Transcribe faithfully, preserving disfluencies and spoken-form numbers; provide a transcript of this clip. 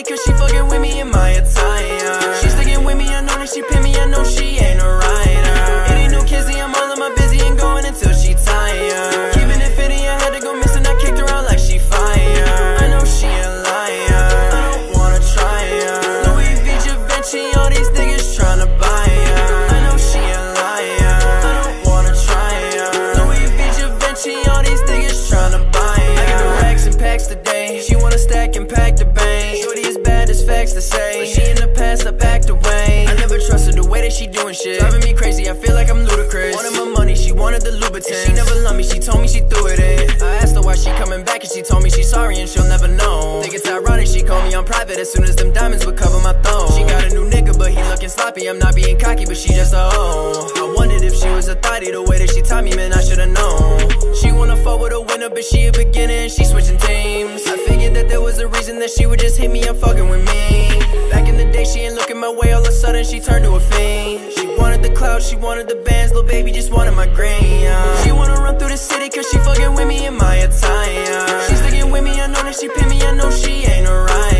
cause she fucking with me in my attire. She sticking with me, I know that she pay me, I know she ain't a rider. It ain't no kizzy, I'm all on my busy and going until she tired. Keeping it fitty, I had to go missing, I kicked her out like she fire. I know she a liar, I don't wanna try her. Louis V. Givenchy, all these niggas tryna buy her. I know she a liar, I don't wanna try her. Louis V. Givenchy, all these niggas tryna buy her. I got the racks and packs today, she wanna stack and pack the bank. Shorty is bad, as facts to say, but she in the past, I backed away. I never trusted the way that she doing shit, driving me crazy, I feel like I'm ludicrous. Wanted my money, she wanted the Louboutin. She never loved me, she told me she threw it in. I asked her why she coming back and she told me she's sorry and she'll never know. Think it's ironic, she called me on private as soon as them diamonds would cover my thumb. She got a new nigga, but he looking sloppy, I'm not being cocky, but she just a hoe. I wondered if she was a thotty, the way that she taught me, man, I should've known. She wanna fall with a winner, but she a beginner and she switching teams. I figured that there was a reason that she would just hit me and fucking with me. Back in the day, she ain't looking my way, all of a sudden she turned to a fiend. She wanted the clout, she wanted the bands, little baby just wanted my green, yeah. She wanna run through the city cause she fucking with me in my attire. She sticking with me, I know that she pay me, I know she ain't a rider.